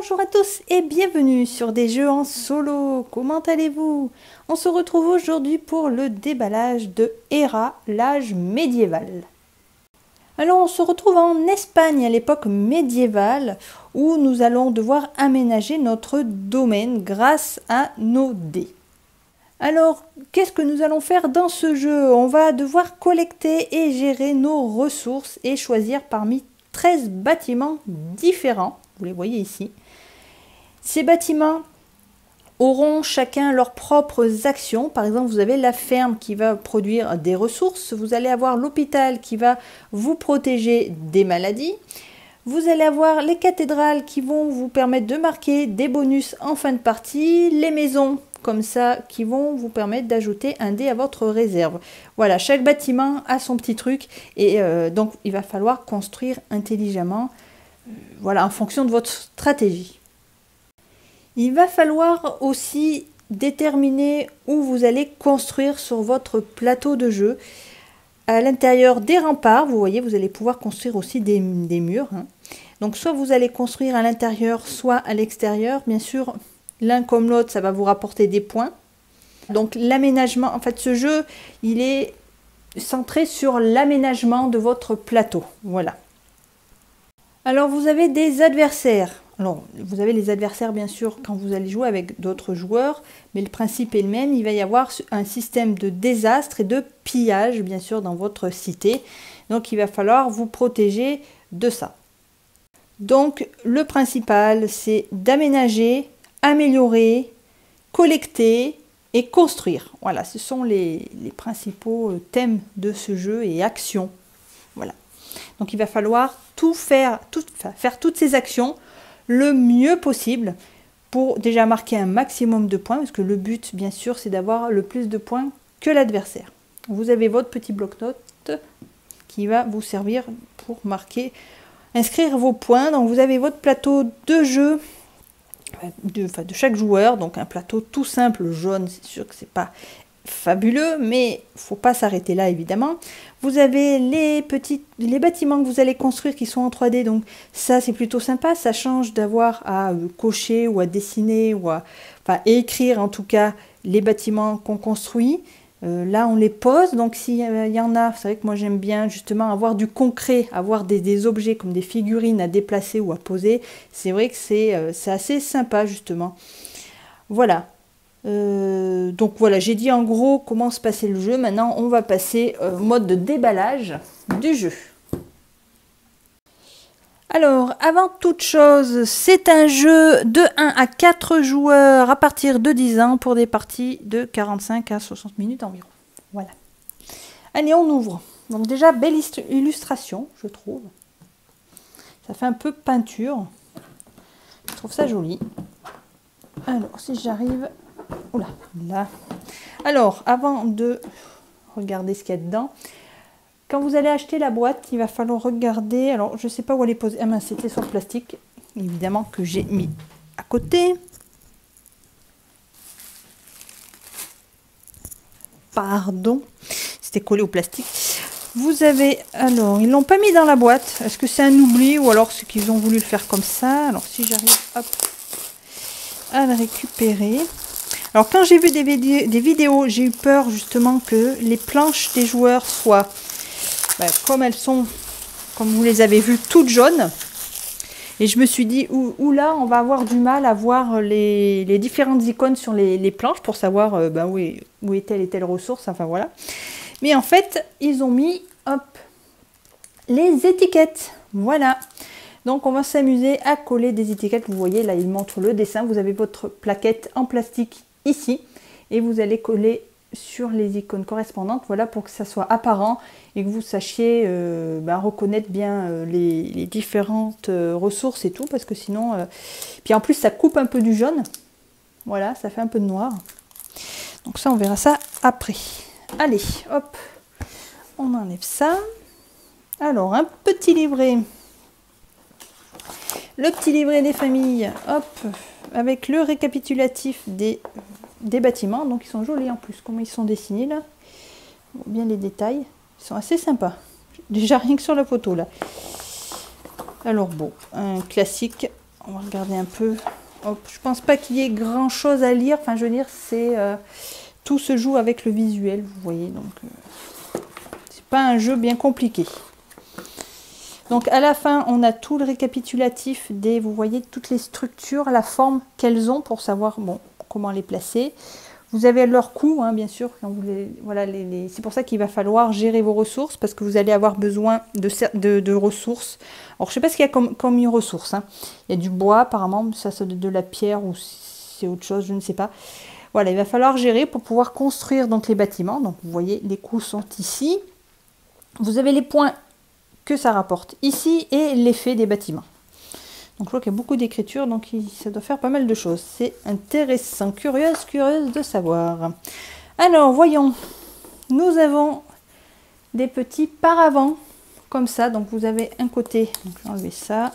Bonjour à tous et bienvenue sur des jeux en solo. Comment allez-vous? On se retrouve aujourd'hui pour le déballage de Hera, l'âge médiéval. Alors on se retrouve en Espagne à l'époque médiévale où nous allons devoir aménager notre domaine grâce à nos dés. Alors qu'est-ce que nous allons faire dans ce jeu? On va devoir collecter et gérer nos ressources et choisir parmi 13 bâtiments différents. Vous les voyez ici. Ces bâtiments auront chacun leurs propres actions. Par exemple, vous avez la ferme qui va produire des ressources. Vous allez avoir l'hôpital qui va vous protéger des maladies. Vous allez avoir les cathédrales qui vont vous permettre de marquer des bonus en fin de partie. Les maisons comme ça qui vont vous permettre d'ajouter un dé à votre réserve. Voilà, chaque bâtiment a son petit truc et donc il va falloir construire intelligemment. Voilà, en fonction de votre stratégie. Il va falloir aussi déterminer où vous allez construire sur votre plateau de jeu. À l'intérieur des remparts, vous voyez, vous allez pouvoir construire aussi des murs. Donc soit vous allez construire à l'intérieur, soit à l'extérieur. Bien sûr, l'un comme l'autre, ça va vous rapporter des points. Donc l'aménagement, en fait ce jeu, il est centré sur l'aménagement de votre plateau. Voilà. Alors vous avez des adversaires. Alors vous avez les adversaires bien sûr quand vous allez jouer avec d'autres joueurs, mais le principe est le même. Il va y avoir un système de désastre et de pillage bien sûr dans votre cité. Donc il va falloir vous protéger de ça. Donc le principal c'est d'aménager, améliorer, collecter et construire. Voilà, ce sont les principaux thèmes de ce jeu et actions. Voilà. Donc il va falloir faire toutes ces actions le mieux possible pour déjà marquer un maximum de points, parce que le but bien sûr c'est d'avoir le plus de points que l'adversaire. Vous avez votre petit bloc-notes qui va vous servir pour inscrire vos points. Donc vous avez votre plateau de jeu de chaque joueur, donc un plateau tout simple jaune, c'est sûr que c'est pas fabuleux, mais faut pas s'arrêter là évidemment. Vous avez les bâtiments que vous allez construire qui sont en 3D, donc ça c'est plutôt sympa, ça change d'avoir à cocher ou à dessiner ou à écrire en tout cas les bâtiments qu'on construit. Là on les pose, donc s'il y en a, c'est vrai que moi j'aime bien justement avoir du concret, avoir des objets comme des figurines à déplacer ou à poser, c'est vrai que c'est assez sympa justement. Voilà. Donc voilà, j'ai dit en gros comment se passait le jeu. Maintenant on va passer au mode de déballage du jeu. Alors avant toute chose, c'est un jeu de 1 à 4 joueurs à partir de 10 ans pour des parties de 45 à 60 minutes environ. Voilà. Allez, on ouvre. Donc déjà belle illustration je trouve. Ça fait un peu peinture. Je trouve ça joli. Alors si j'arrive... Oula, là. Alors, avant de regarder ce qu'il y a dedans, quand vous allez acheter la boîte, il va falloir regarder. Alors, je ne sais pas où elle est posée. Ah mince, c'était sur le plastique, évidemment, que j'ai mis à côté. Pardon, c'était collé au plastique. Vous avez, alors, ils l'ont pas mis dans la boîte. Est-ce que c'est un oubli ou alors c'est qu'ils ont voulu le faire comme ça? Alors, si j'arrive, hop, à le récupérer. Alors quand j'ai vu des vidéos, j'ai eu peur justement que les planches des joueurs soient comme elles sont, comme vous les avez vues, toutes jaunes. Et je me suis dit, là on va avoir du mal à voir les différentes icônes sur les planches pour savoir où est telle et telle ressource, enfin voilà. Mais en fait, ils ont mis, hop, les étiquettes, voilà. Donc on va s'amuser à coller des étiquettes. Vous voyez là, il montre le dessin. Vous avez votre plaquette en plastique ici et vous allez coller sur les icônes correspondantes, voilà, pour que ça soit apparent et que vous sachiez reconnaître bien les différentes ressources et tout, parce que sinon puis en plus ça coupe un peu du jaune, voilà, ça fait un peu de noir, donc ça on verra ça après. Allez, hop, on enlève ça. Alors un petit livret, le petit livret des familles, hop, avec le récapitulatif des bâtiments. Donc ils sont jolis en plus, comment ils sont dessinés là. Bien les détails, ils sont assez sympas. Déjà rien que sur la photo là. Alors bon, un classique on va regarder un peu. Hop, je pense pas qu'il y ait grand chose à lire. Enfin, je veux dire, c'est tout se joue avec le visuel, vous voyez. Donc, c'est pas un jeu bien compliqué. Donc, à la fin, on a tout le récapitulatif des, vous voyez, toutes les structures, la forme qu'elles ont pour savoir, bon, comment les placer. Vous avez leur coût, hein, bien sûr. Quand vous voilà, c'est pour ça qu'il va falloir gérer vos ressources, parce que vous allez avoir besoin de ressources. Alors, je ne sais pas ce qu'il y a comme une ressource. Hein. Il y a du bois, apparemment. Ça, c'est de la pierre ou c'est autre chose, je ne sais pas. Voilà, il va falloir gérer pour pouvoir construire donc, les bâtiments. Donc, vous voyez, les coûts sont ici. Vous avez les points que ça rapporte ici et l'effet des bâtiments. Donc je vois qu'il y a beaucoup d'écriture, donc ça doit faire pas mal de choses. C'est intéressant, curieuse de savoir. Alors voyons, nous avons des petits paravents comme ça. Donc vous avez un côté, donc je vais enlever ça.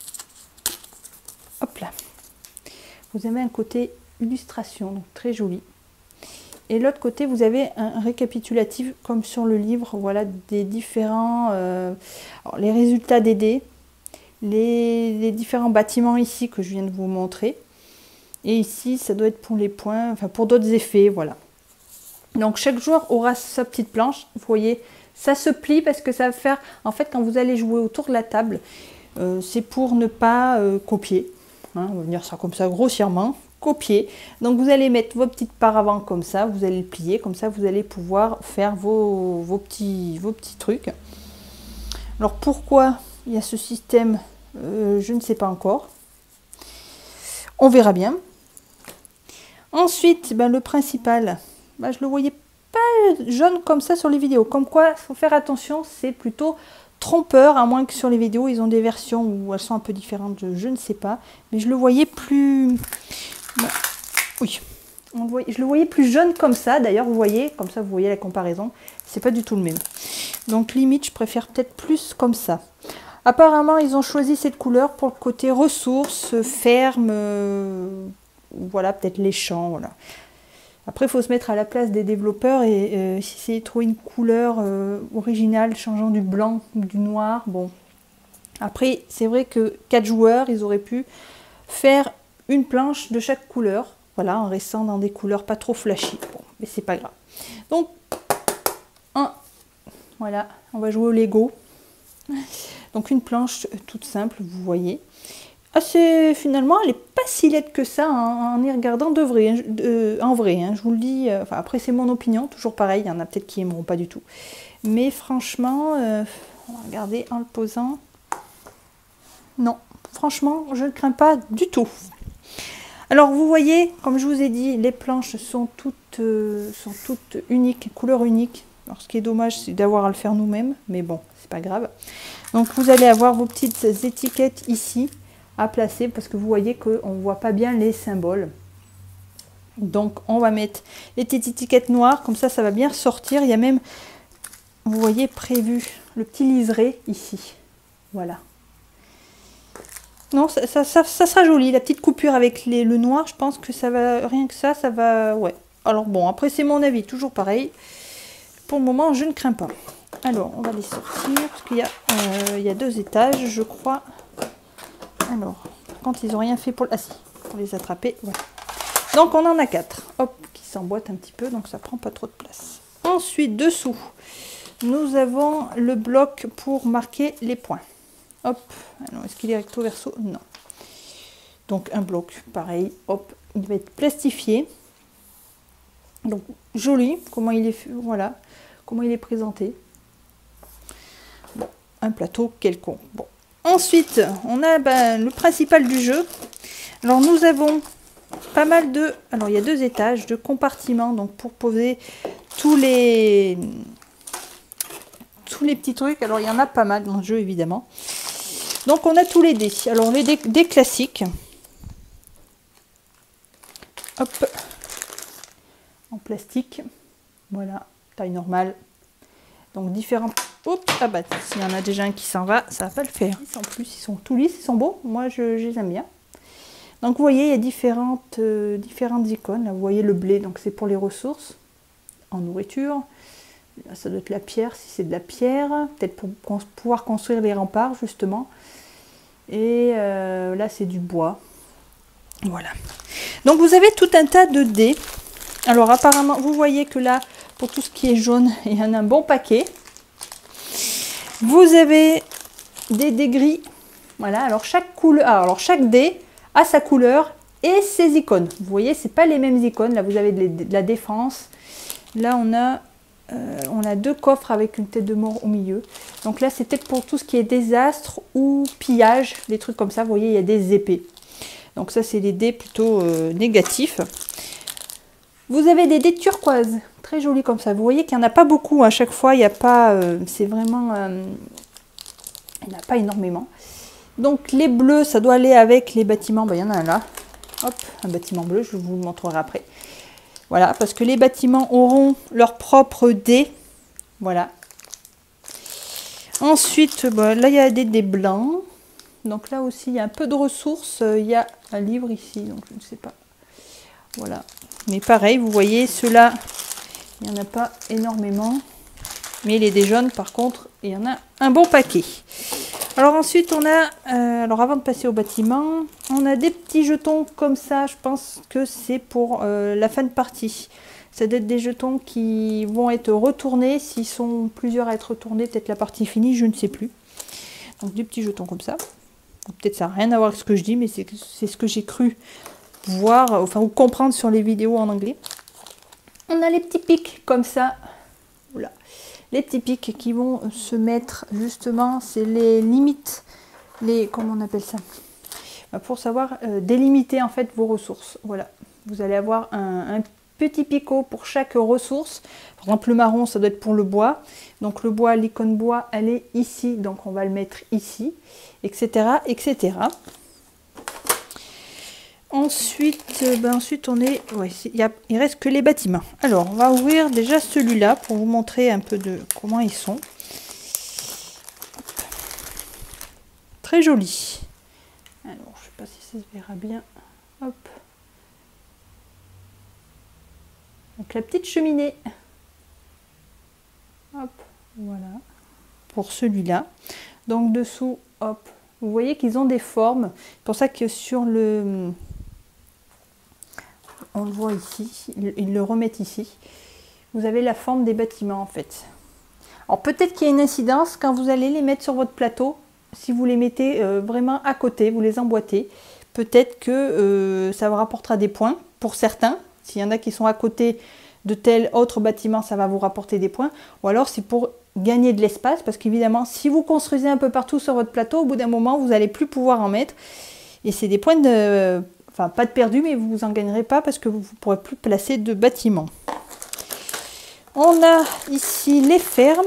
Hop là. Vous avez un côté illustration, donc très joli. Et l'autre côté, vous avez un récapitulatif, comme sur le livre, voilà, des différents, alors, les résultats des dés, les différents bâtiments ici que je viens de vous montrer. Et ici, ça doit être pour les points, enfin pour d'autres effets, voilà. Donc chaque joueur aura sa petite planche, vous voyez, ça se plie parce que ça va faire, en fait, quand vous allez jouer autour de la table, c'est pour ne pas copier, hein, on va dire ça comme ça grossièrement. Copier. Donc vous allez mettre vos petites paravents comme ça, vous allez le plier, comme ça vous allez pouvoir faire vos petits trucs. Alors pourquoi il y a ce système, je ne sais pas encore. On verra bien. Ensuite, ben, le principal, ben, je le voyais pas jaune comme ça sur les vidéos. Comme quoi, il faut faire attention, c'est plutôt trompeur, à moins que sur les vidéos, ils ont des versions où elles sont un peu différentes, je ne sais pas. Mais je le voyais plus... Bon, oui, je le voyais plus jaune comme ça. D'ailleurs, vous voyez, comme ça, vous voyez la comparaison. C'est pas du tout le même. Donc, limite, je préfère peut-être plus comme ça. Apparemment, ils ont choisi cette couleur pour le côté ressources, ferme, voilà, peut-être les champs, voilà. Après, il faut se mettre à la place des développeurs et essayer de trouver une couleur originale, changeant du blanc ou du noir. Bon, après, c'est vrai que 4 joueurs, ils auraient pu faire une planche de chaque couleur, voilà, en restant dans des couleurs pas trop flashy. Bon, mais c'est pas grave. Donc, voilà, on va jouer au Lego. Donc une planche toute simple, vous voyez. Finalement, elle n'est pas si laide que ça en y regardant de vrai, en vrai. Hein, je vous le dis, enfin, après c'est mon opinion, toujours pareil, il y en a peut-être qui aimeront pas du tout. Mais franchement, on va regarder en le posant. Non, franchement, je ne crains pas du tout. Alors vous voyez, comme je vous ai dit, les planches sont toutes uniques, couleur unique. Alors ce qui est dommage, c'est d'avoir à le faire nous-mêmes, mais bon, c'est pas grave. Donc vous allez avoir vos petites étiquettes ici à placer, parce que vous voyez qu'on ne voit pas bien les symboles. Donc on va mettre les petites étiquettes noires, comme ça, ça va bien ressortir. Il y a même, vous voyez, prévu le petit liseré ici. Voilà. Non, ça sera joli, la petite coupure avec le noir, je pense que ça va, rien que ça va, ouais. Alors bon, après c'est mon avis, toujours pareil. Pour le moment, je ne crains pas. Alors, on va les sortir, parce qu'il y a 2 étages, je crois. Alors, par contre, ils n'ont rien fait pour... Ah si, pour les attraper, ouais. Donc, on en a 4, hop, qui s'emboîtent un petit peu, donc ça prend pas trop de place. Ensuite, dessous, nous avons le bloc pour marquer les points. Hop, alors est-ce qu'il est recto verso? Non. Donc un bloc, pareil, hop, il va être plastifié. Donc joli, comment il est, voilà, comment il est présenté. Bon, un plateau quelconque. Bon. Ensuite, on a le principal du jeu. Alors nous avons pas mal de... Alors il y a 2 étages de compartiments, donc pour poser tous les petits trucs. Alors il y en a pas mal dans le jeu évidemment. Donc on a tous les dés. Alors les dés classiques. Hop. En plastique. Voilà. Taille normale. Donc différents. Oups. Ah bah s'il y en a déjà un qui s'en va, ça va pas le faire. En plus, ils sont tout lisses, ils sont beaux. Moi je les aime bien. Donc vous voyez, il y a différentes icônes. Là, vous voyez le blé, donc c'est pour les ressources en nourriture. Là, ça doit être la pierre, si c'est de la pierre. Peut-être pour pouvoir construire les remparts, justement. Et là, c'est du bois. Voilà. Donc, vous avez tout un tas de dés. Alors, apparemment, vous voyez que là, pour tout ce qui est jaune, il y en a un bon paquet. Vous avez des dés gris. Voilà. Alors, chaque dé a sa couleur et ses icônes. Vous voyez, c'est pas les mêmes icônes. Là, vous avez de la défense. Là, on a 2 coffres avec une tête de mort au milieu. Donc là, c'était pour tout ce qui est désastre ou pillage, des trucs comme ça. Vous voyez, il y a des épées. Donc ça, c'est les dés plutôt négatifs. Vous avez des dés turquoises, très jolis comme ça. Vous voyez qu'il n'y en a pas beaucoup à chaque fois. Il n'y a pas, c'est vraiment, il n'y en a pas énormément. Donc les bleus, ça doit aller avec les bâtiments. Ben, il y en a un là. Hop, un bâtiment bleu, je vous le montrerai après. Voilà, parce que les bâtiments auront leur propre dés. Voilà. Ensuite, bah, là, il y a des dés blancs. Donc là aussi, il y a un peu de ressources. Il y a un livre ici, donc je ne sais pas. Voilà. Mais pareil, vous voyez, ceux-là, il n'y en a pas énormément. Mais les dés jaunes, par contre, il y en a un bon paquet. Alors ensuite, on a, alors avant de passer au bâtiment, on a des petits jetons comme ça. Je pense que c'est pour la fin de partie. Ça doit être des jetons qui vont être retournés. S'ils sont plusieurs à être retournés, peut-être la partie finie, je ne sais plus. Donc des petits jetons comme ça. Peut-être ça n'a rien à voir avec ce que je dis, mais c'est ce que j'ai cru voir, enfin ou comprendre sur les vidéos en anglais. On a les petits pics comme ça. Voilà. Les petits pics qui vont se mettre justement, c'est les limites, comment on appelle ça, pour savoir délimiter en fait vos ressources. Voilà, vous allez avoir un petit picot pour chaque ressource. Par exemple, le marron, ça doit être pour le bois. Donc le bois, l'icône bois, elle est ici, donc on va le mettre ici, etc., etc. Ensuite, on est, ouais, il reste que les bâtiments. Alors, on va ouvrir déjà celui-là pour vous montrer un peu de comment ils sont. Hop. Très joli. Alors, je ne sais pas si ça se verra bien. Hop. Donc la petite cheminée. Hop, voilà. Pour celui-là. Donc dessous, hop. Vous voyez qu'ils ont des formes. C'est pour ça que sur le... On le voit ici, ils le remettent ici. Vous avez la forme des bâtiments en fait. Alors peut-être qu'il y a une incidence quand vous allez les mettre sur votre plateau. Si vous les mettez vraiment à côté, vous les emboîtez. Peut-être que ça vous rapportera des points pour certains. S'il y en a qui sont à côté de tel autre bâtiment, ça va vous rapporter des points. Ou alors c'est pour gagner de l'espace. Parce qu'évidemment, si vous construisez un peu partout sur votre plateau, au bout d'un moment, vous n'allez plus pouvoir en mettre. Et c'est des points de... Enfin, pas de perdu, mais vous en gagnerez pas parce que vous ne pourrez plus placer de bâtiments. On a ici les fermes.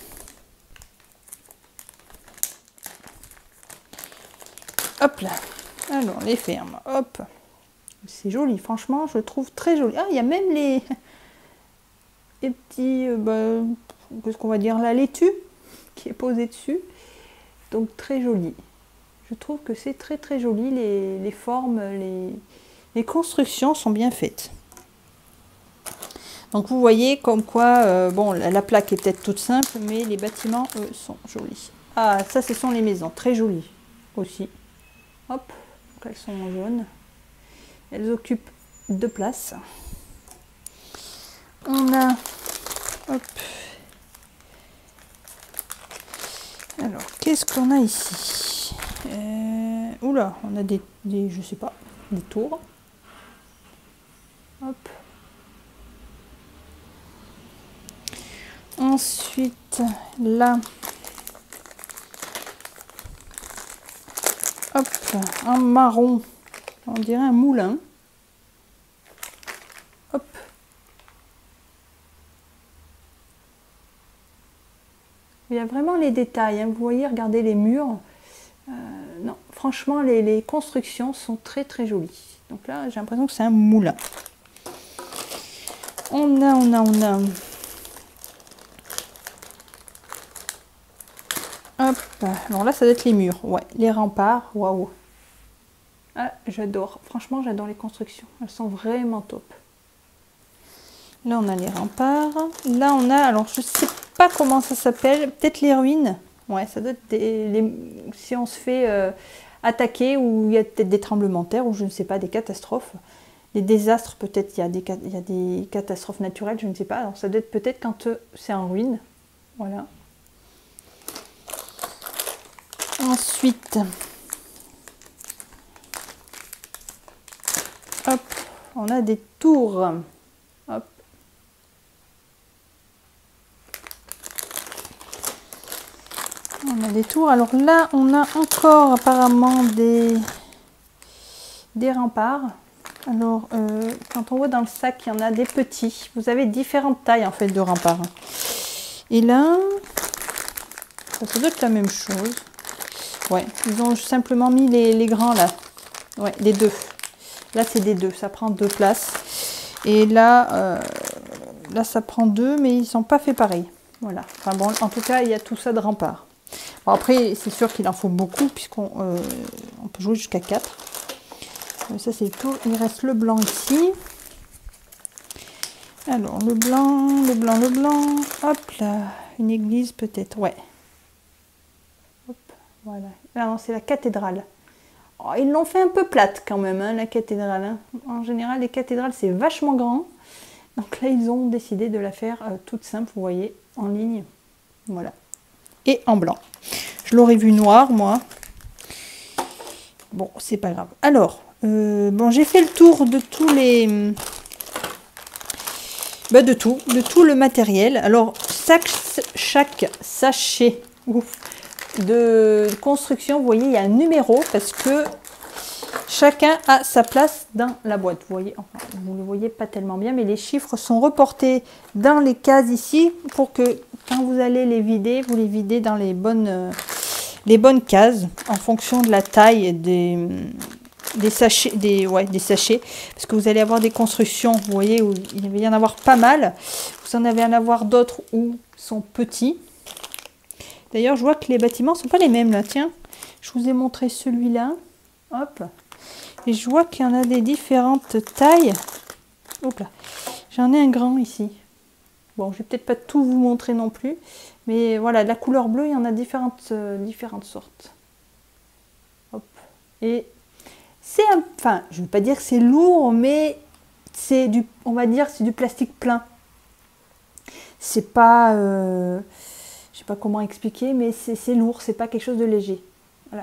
Hop là. Alors, les fermes. Hop. C'est joli, franchement, je le trouve très joli. Ah, il y a même les petits... qu'est-ce qu'on va dire là? Laitue qui est posé dessus. Donc, très joli. Je trouve que c'est très très joli, les formes, les constructions sont bien faites. Donc vous voyez comme quoi, bon la plaque est peut-être toute simple, mais les bâtiments eux, sont jolis. Ah ça ce sont les maisons, très jolies aussi. Hop, donc elles sont en jaune. Elles occupent 2 places. On a, hop. Alors qu'est-ce qu'on a ici? Oula, on a des, je sais pas, des tours. Hop. Ensuite, là, hop, un marron, on dirait un moulin. Hop. Il y a vraiment les détails, hein. Vous voyez, regardez les murs. Non, franchement, les constructions sont très très jolies. Donc là, j'ai l'impression que c'est un moulin. On a. Hop, alors là, ça doit être les murs. Ouais, les remparts, waouh. Ah, j'adore. Franchement, j'adore les constructions. Elles sont vraiment top. Là, on a les remparts. Là, on a, alors je sais pas comment ça s'appelle, peut-être les ruines. Ouais, ça doit être si on se fait attaqué, ou il y a peut-être des tremblements de terre, ou je ne sais pas, des catastrophes. Des désastres, peut-être, il y a des catastrophes naturelles, je ne sais pas. Alors ça doit être peut-être quand c'est en ruine. Voilà. Ensuite, hop, on a des tours. Hop. On a des tours. Alors là, on a encore apparemment des remparts. Alors, quand on voit dans le sac, il y en a des petits. Vous avez différentes tailles en fait de remparts. Et là, ça peut être la même chose. Ouais, ils ont simplement mis les grands là. Ouais, les deux. Là, c'est des deux. Ça prend 2 places. Et là, là, ça prend 2, mais ils sont pas fait pareil. Voilà. Enfin bon, en tout cas, il y a tout ça de rempart. Bon, après, c'est sûr qu'il en faut beaucoup, puisqu'on on peut jouer jusqu'à 4. Ça, c'est tout. Il reste le blanc ici. Alors, le blanc, le blanc, le blanc. Hop là. Une église, peut-être. Ouais. Hop, voilà. Alors, c'est la cathédrale. Oh, ils l'ont fait un peu plate quand même, hein, la cathédrale. Hein. En général, les cathédrales, c'est vachement grand. Donc là, ils ont décidé de la faire toute simple, vous voyez, en ligne. Voilà. Et en blanc. Je l'aurais vu noir, moi. Bon, c'est pas grave. Alors, bon, j'ai fait le tour de tous les... Bah, de tout le matériel. Alors, chaque sachet de construction, vous voyez, il y a un numéro parce que chacun a sa place dans la boîte. Vous voyez, enfin, vous ne le voyez pas tellement bien, mais les chiffres sont reportés dans les cases ici pour que quand vous allez les vider, vous les videz dans les bonnes cases en fonction de la taille des sachets, des sachets, parce que vous allez avoir des constructions, vous voyez, où il va y en avoir pas mal. Vous en avez en avoir d'autres où ils sont petits. D'ailleurs, je vois que les bâtiments sont pas les mêmes là. Tiens, je vous ai montré celui-là. Hop. Et je vois qu'il y en a des différentes tailles. Hop là. J'en ai un grand ici. Bon, je vais peut-être pas tout vous montrer non plus. Mais voilà, la couleur bleue, il y en a différentes sortes. Hop. Et c'est enfin, je ne veux pas dire que c'est lourd, mais c'est du, on va dire, c'est du plastique plein. C'est pas, je sais pas comment expliquer, mais c'est lourd, c'est pas quelque chose de léger. Voilà.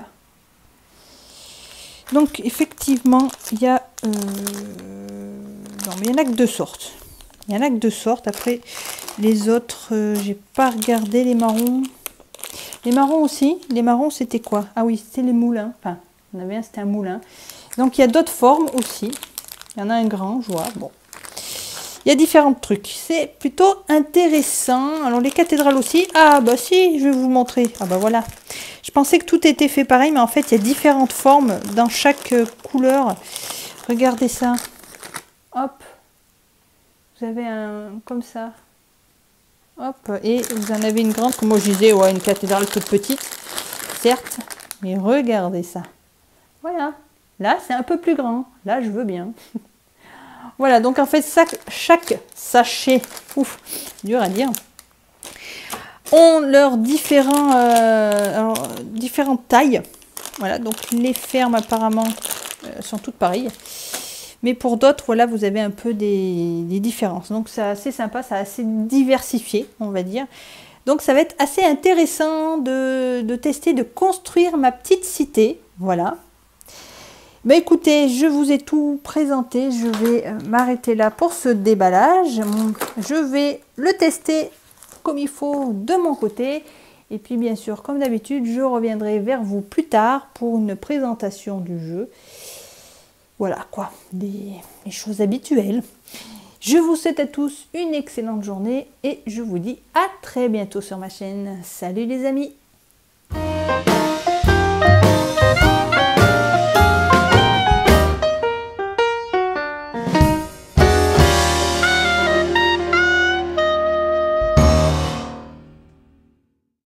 Donc effectivement, il y a, non, mais il y en a que 2 sortes. Il y en a que 2 sortes. Après, les autres, j'ai pas regardé les marrons. Les marrons aussi. Les marrons, c'était quoi? Ah oui, c'était les moulins. Enfin, il y en avait un, c'était un moulin. Donc il y a d'autres formes aussi. Il y en a un grand, je vois. Bon. Il y a différents trucs. C'est plutôt intéressant. Alors les cathédrales aussi. Ah bah si, je vais vous montrer. Ah bah voilà. Je pensais que tout était fait pareil, mais en fait, il y a différentes formes dans chaque couleur. Regardez ça. Hop. Vous avez un comme ça. Hop. Et vous en avez une grande, comme moi je disais, ouais, une cathédrale toute petite. Certes. Mais regardez ça. Voilà. Là, c'est un peu plus grand. Là, je veux bien. Voilà, donc en fait, chaque sachet, ouf, dur à dire, ont leurs différentes tailles. Voilà, donc les fermes apparemment sont toutes pareilles. Mais pour d'autres, voilà, vous avez un peu des différences. Donc c'est assez sympa, c'est assez diversifié, on va dire. Donc ça va être assez intéressant de tester, de construire ma petite cité. Voilà. Bah écoutez, je vous ai tout présenté, je vais m'arrêter là pour ce déballage. Je vais le tester comme il faut de mon côté. Et puis bien sûr, comme d'habitude, je reviendrai vers vous plus tard pour une présentation du jeu. Voilà quoi, les choses habituelles. Je vous souhaite à tous une excellente journée et je vous dis à très bientôt sur ma chaîne. Salut les amis!